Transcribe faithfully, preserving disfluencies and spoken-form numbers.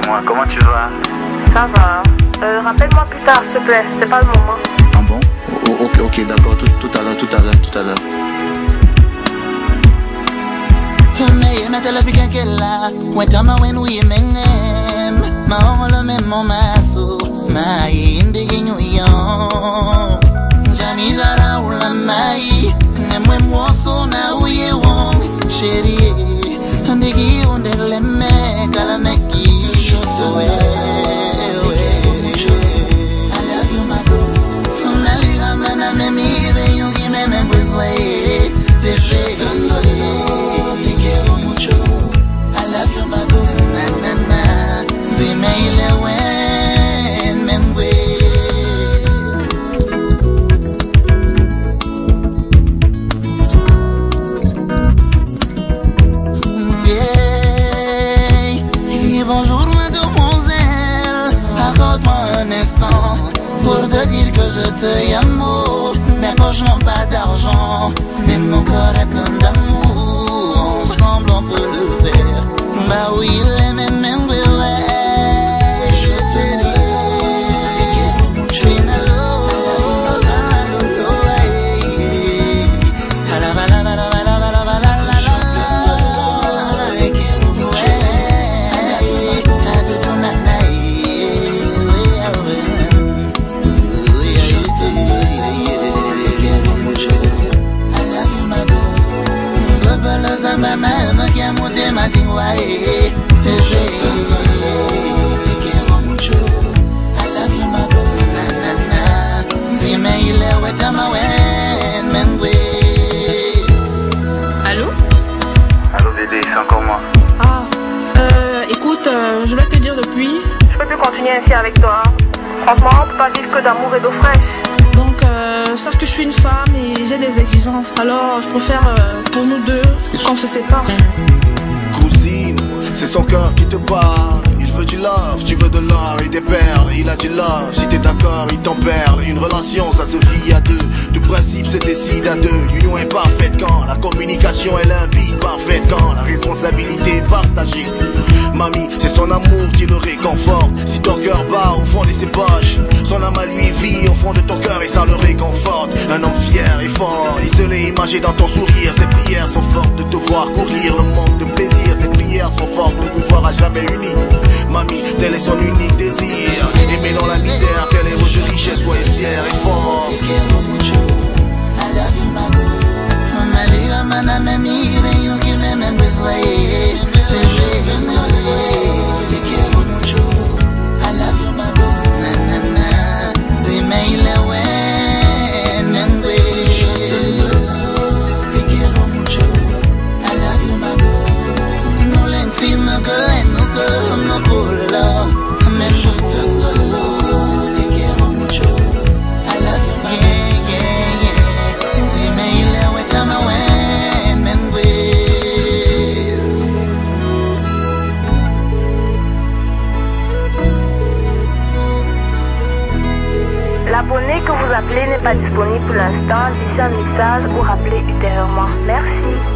dis-moi, comment tu vas? Ça va. Euh, rappelle-moi plus tard, s'il te plaît, c'est pas le moment. Ah bon? Oh, ok, ok, d'accord, tout, tout à l'heure, tout à l'heure, tout à l'heure. Mais mette la pique qu'elle a, ouais t'as ma wen oui menem, ma on le même mon maso, ma inde genyo yon, jani zara ou la mai, ne moi moi son na ouye wong, chérie, ndegi onde le me kala meki, je te ouais, I love you my girl, mali ramana me mi ve yon qui me me brisé, bébé. Bonjour mademoiselle, accorde-moi un instant pour te dire que je te aime. Mes poches n'ont pas d'argent, mais mon corps est plein d'amour. Ensemble on peut le faire, bah oui il est même même ouais. Je te dis, maman qui a monté ma dit ouais bébé te quiero mucho I love you my girl na na na dime ile weta ma wen mengues. Allô? Allô bébé, c'est encore moi. Ah, euh, écoute, euh, je vais te dire depuis. Je peux plus continuer ainsi avec toi. Franchement, on peut pas vivre que d'amour et d'eau fraîche. Donc, euh, sache que je suis une femme et j'ai des exigences. Alors, je préfère, euh, pour nous deux, qu'on se sépare. Cousine, c'est son cœur qui te parle. Il veut du love, tu veux de l'or et des perles. Il a du love, si t'es d'accord, il t'en perd. Une relation, ça se vit à deux. Du principe, se décide à deux. L'union est parfaite quand la communication est limpide. Parfaite quand la responsabilité est partagée. Mamie, c'est son amour qui le réconforte. Si ton cœur bat au fond de ses poches, son âme à lui vit au fond de ton cœur et ça le réconforte. Un homme fier et fort, il se l'est imagé dans ton sourire. Ses prières sont fortes de te voir courir le monde de plaisir. Ses prières sont fortes de vous voir à jamais unis. Mamie, tel est son unique désir. Aimer dans la misère, tel héros de richesse, soyez fier et fort. Te quiero mucho, I love you my girl. Malia mana me mi ve yo que me me besé. Te quiero mucho, I love you my girl. Na na na, dime ile wen mengues. Te quiero mucho, I love you my girl. No le encima que le no que no cola, me te quiero mucho, I love you my girl. Yeah yeah, dime ile we kama wen mengues. L'abonné que vous appelez n'est pas disponible pour l'instant. Laissez un message ou rappelez ultérieurement. Merci.